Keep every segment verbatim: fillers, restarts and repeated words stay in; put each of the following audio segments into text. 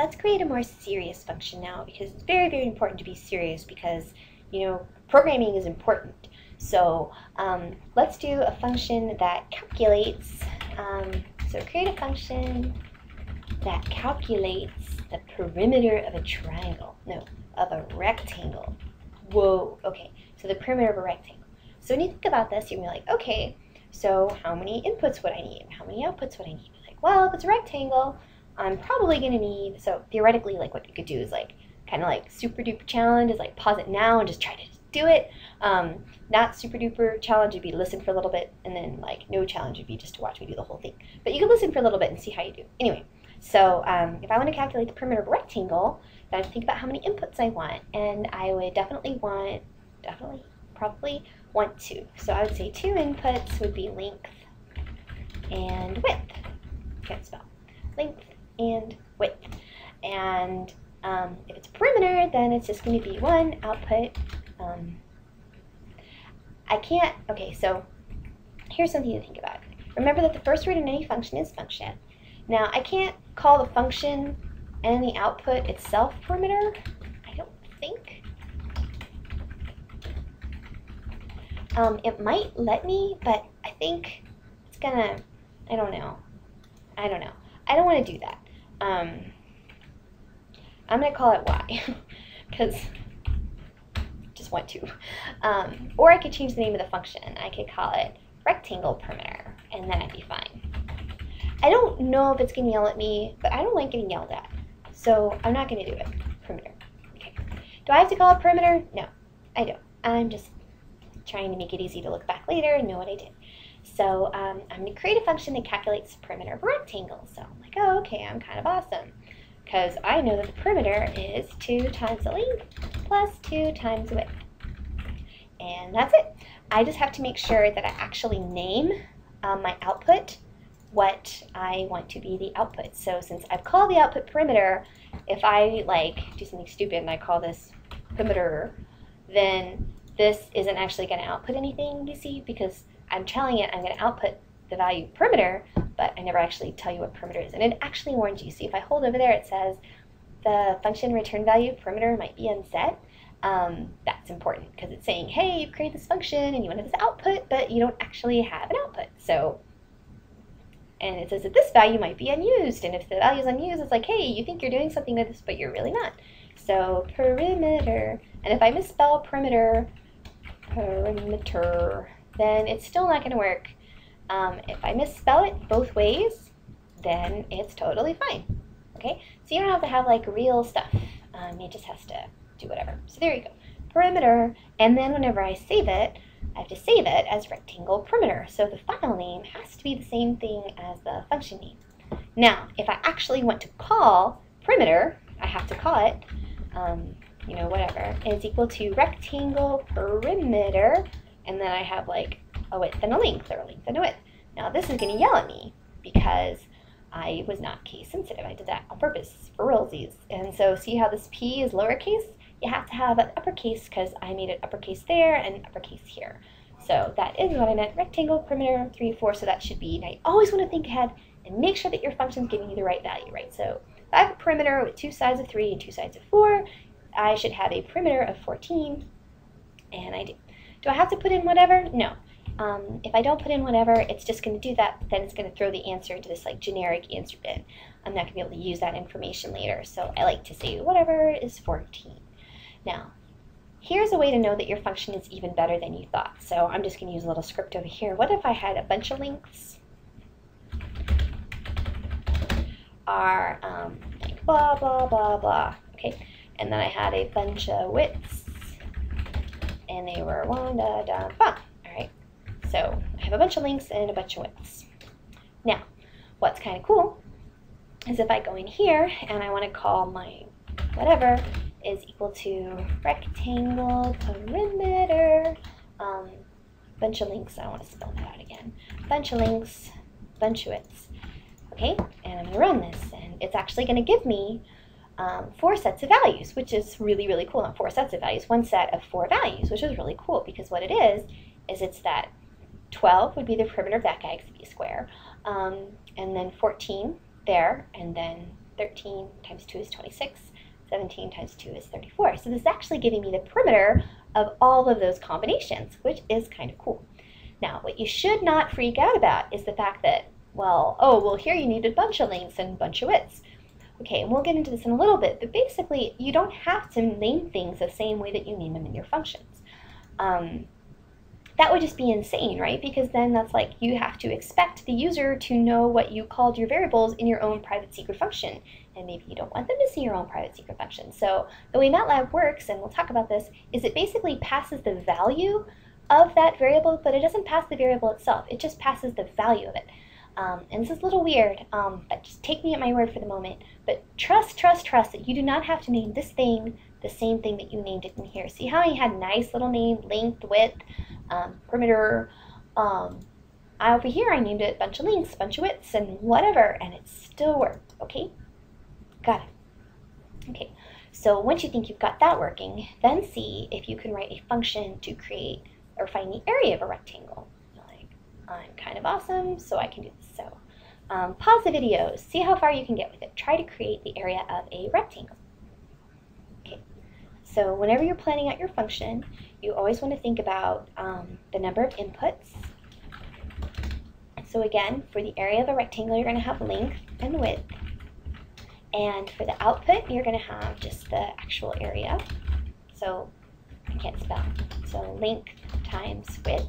let's create a more serious function now, because it's very, very important to be serious, because, you know, programming is important. So um, let's do a function that calculates, um, so create a function that calculates the perimeter of a triangle, no, of a rectangle. Whoa, okay, so the perimeter of a rectangle. So when you think about this, you're gonna be like, okay, so how many inputs would I need? How many outputs would I need? Like, well, if it's a rectangle, I'm probably gonna need, so theoretically, like what you could do is like, kind of like super duper challenge is like pause it now and just try to do it. Um, not super duper challenge would be listen for a little bit, and then like no challenge would be just to watch me do the whole thing. But you can listen for a little bit and see how you do. Anyway, so um, if I want to calculate the perimeter of a rectangle, then I think about how many inputs I want, and I would definitely want, definitely, probably want two. So I would say two inputs would be length and width. Can't spell. Length and width. And um, if it's perimeter, then it's just going to be one output. Um, I can't, okay, so here's something to think about. Remember that the first root in any function is function. Now, I can't call the function and the output itself perimeter, I don't think. Um, it might let me, but I think it's gonna, I don't know. I don't know. I don't want to do that. Um, I'm gonna call it y, because just want to. Um, or I could change the name of the function. I could call it rectangle perimeter, and then I'd be fine. I don't know if it's going to yell at me, but I don't like getting yelled at, so I'm not going to do it. Perimeter. Okay. Do I have to call it perimeter? No, I don't. I'm just trying to make it easy to look back later and know what I did. So um, I'm going to create a function that calculates the perimeter of a rectangle. So I'm like, oh, okay, I'm kind of awesome, because I know that the perimeter is two times the length plus two times the width. And that's it. I just have to make sure that I actually name um, my output what I want to be the output. So since I've called the output perimeter, if I like do something stupid and I call this perimeter, then this isn't actually going to output anything, you see, because I'm telling it I'm going to output the value perimeter, but I never actually tell you what perimeter is. And it actually warns you. See, if I hold over there, it says the function return value perimeter might be unset. Um, that's important because it's saying, hey, you've created this function and you want this output, but you don't actually have an output. So, and it says that this value might be unused, and if the value is unused, it's like, hey, you think you're doing something with this, but you're really not. So perimeter, and if I misspell perimeter, perimeter, then it's still not going to work. Um, if I misspell it both ways, then it's totally fine. Okay, so you don't have to have like real stuff. Um, it just has to do whatever. So there you go, perimeter, and then whenever I save it, I have to save it as rectangle perimeter. So the file name has to be the same thing as the function name. Now, if I actually want to call perimeter, I have to call it, um, you know, whatever, is equal to rectangle perimeter, and then I have like a width and a length, or a length and a width. Now this is going to yell at me because I was not case sensitive. I did that on purpose for realsies. And so see how this P is lowercase? You have to have an uppercase because I made it uppercase there and uppercase here. So that is what I meant, rectangle perimeter three, four, so that should be, and I always want to think ahead and make sure that your function is giving you the right value, right? So if I have a perimeter with two sides of three and two sides of four, I should have a perimeter of fourteen, and I do. Do I have to put in whatever? No. Um, if I don't put in whatever, it's just going to do that, then it's going to throw the answer into this like generic answer bin. I'm not going to be able to use that information later, so I like to say whatever is fourteen. Now, here's a way to know that your function is even better than you thought. So I'm just going to use a little script over here. What if I had a bunch of lengths are um, like blah, blah, blah, blah, okay? And then I had a bunch of widths, and they were one, da, da, ba. All right, so I have a bunch of lengths and a bunch of widths. Now, what's kind of cool is if I go in here and I want to call my whatever is equal to rectangle perimeter, um, bunch of lengths, I don't want to spell that out again, bunch of lengths, bunch of widths, okay, and I'm going to run this, and it's actually going to give me um, four sets of values, which is really, really cool. Not four sets of values, one set of four values, which is really cool, because what it is, is it's that twelve would be the perimeter of that guy, because it'd be a square, um, and then fourteen there, and then thirteen times two is twenty-six, seventeen times two is thirty-four. So this is actually giving me the perimeter of all of those combinations, which is kind of cool. Now, what you should not freak out about is the fact that, well, oh, well, here you need a bunch of lengths and a bunch of widths. Okay, and we'll get into this in a little bit, but basically, you don't have to name things the same way that you name them in your functions. Um, that would just be insane, right? Because then that's like you have to expect the user to know what you called your variables in your own private secret function, and maybe you don't want them to see your own private secret function. So the way Matlab works, and we'll talk about this, is it basically passes the value of that variable, but it doesn't pass the variable itself. It just passes the value of it. Um, and this is a little weird, um, but just take me at my word for the moment. But trust, trust, trust that you do not have to name this thing the same thing that you named it in here. See how I had nice little name, length, width, um, perimeter. Um, I, over here I named it a bunch of lengths, a bunch of widths, and whatever, and it still worked, okay? Got it. Okay, so once you think you've got that working, then see if you can write a function to create or find the area of a rectangle. I'm kind of awesome, so I can do this. So um, pause the video, see how far you can get with it. Try to create the area of a rectangle. Okay, so whenever you're planning out your function, you always want to think about um, the number of inputs. So again, for the area of a rectangle, you're going to have length and width. And for the output, you're going to have just the actual area. So I can't spell. So length times width.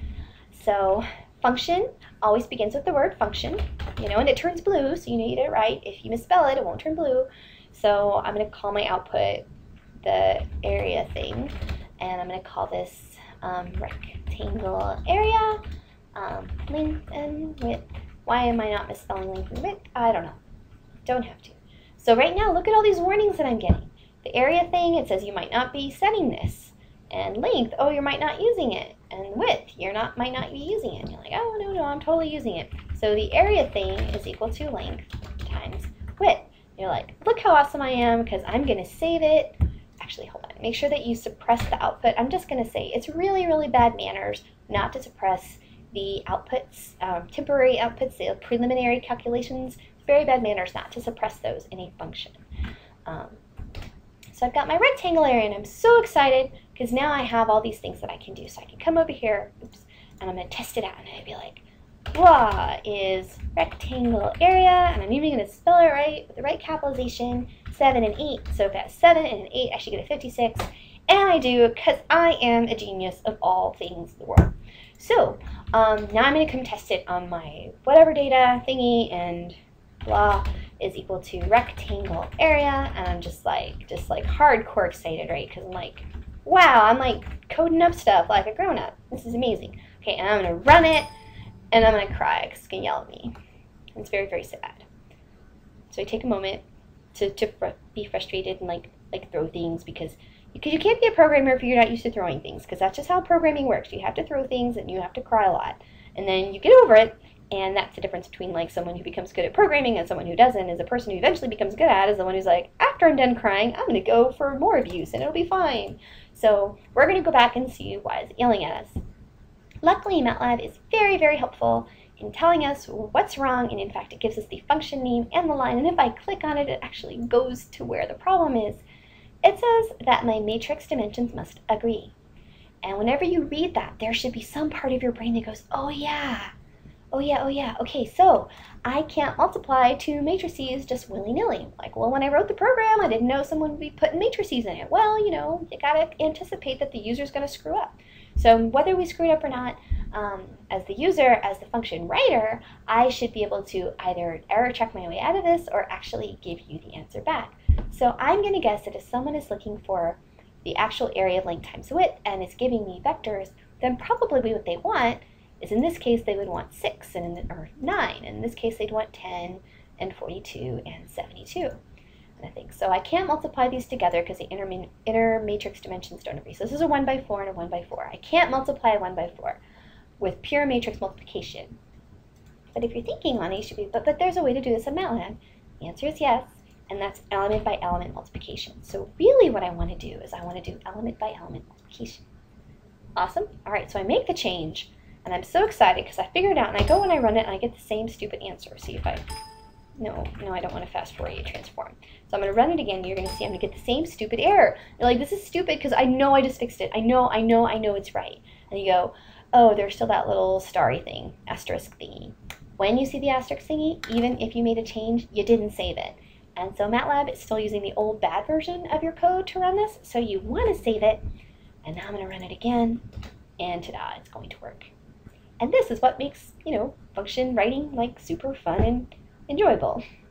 So function always begins with the word function, you know, and it turns blue, so you know you did it right. If you misspell it, it won't turn blue. So I'm going to call my output the area thing, and I'm going to call this um, rectangle area, um, length and width. Why am I not misspelling length and width? I don't know. Don't have to. So right now, look at all these warnings that I'm getting. The area thing, it says you might not be setting this. And length, oh, you might not using it. And width, you're not might not be using it. And you're like, oh, no, no, I'm totally using it. So the area thing is equal to length times width. You're like, look how awesome I am, because I'm going to save it. Actually, hold on. Make sure that you suppress the output. I'm just going to say it's really, really bad manners not to suppress the outputs, um, temporary outputs, the preliminary calculations. It's very bad manners not to suppress those in a function. Um, so I've got my rectangle area, and I'm so excited because now I have all these things that I can do. So I can come over here, oops, and I'm going to test it out, and I'd be like, blah is rectangle area, and I'm even going to spell it right with the right capitalization, seven and eight. So if that's seven and an eight, I should get a fifty-six, and I do because I am a genius of all things in the world. So um, now I'm going to come test it on my whatever data thingy, and blah is equal to rectangle area, and I'm just like, just like hardcore excited, right? Because I'm like, wow, I'm like coding up stuff like a grown-up. This is amazing. Okay, and I'm going to run it, and I'm going to cry because it's going to yell at me. It's very, very sad. So I take a moment to, to fr be frustrated and like like throw things because, because you can't be a programmer if you're not used to throwing things, because that's just how programming works. You have to throw things and you have to cry a lot. And then you get over it, and that's the difference between like someone who becomes good at programming and someone who doesn't. Is a person who eventually becomes good at is the one who's like, after I'm done crying, I'm going to go for more abuse and it'll be fine. So we're going to go back and see why it's yelling at us. Luckily, Matlab is very, very helpful in telling us what's wrong, and in fact, it gives us the function name and the line, and if I click on it, it actually goes to where the problem is. It says that my matrix dimensions must agree. And whenever you read that, there should be some part of your brain that goes, oh yeah, oh yeah, oh yeah, okay, so I can't multiply two matrices just willy-nilly. Like, well, when I wrote the program, I didn't know someone would be putting matrices in it. Well, you know, you gotta anticipate that the user's gonna screw up. So whether we screwed up or not, um, as the user, as the function writer, I should be able to either error check my way out of this or actually give you the answer back. So I'm going to guess that if someone is looking for the actual area of length times width and is giving me vectors, then probably what they want is, in this case, they would want six and in the, or nine. And in this case, they'd want ten and forty-two and seventy-two. I think. So I can't multiply these together because the inner, inner matrix dimensions don't agree. So this is a one by four and a one by four. I can't multiply a one by four with pure matrix multiplication. But if you're thinking on it, you should be, but, but there's a way to do this in Matlab. The answer is yes, and that's element by element multiplication. So really what I want to do is I want to do element by element multiplication. Awesome. All right, so I make the change, and I'm so excited because I figured it out, and I go and I run it, and I get the same stupid answer. See if I no, no, I don't want to fast Fourier transform. So I'm going to run it again. You're going to see I'm going to get the same stupid error. You're like, this is stupid because I know I just fixed it. I know, I know, I know it's right. And you go, oh, there's still that little starry thing, asterisk thingy. When you see the asterisk thingy, even if you made a change, you didn't save it. And so Matlab is still using the old bad version of your code to run this, so you want to save it. And now I'm going to run it again, and ta-da, it's going to work. And this is what makes, you know, function writing like super fun and enjoyable.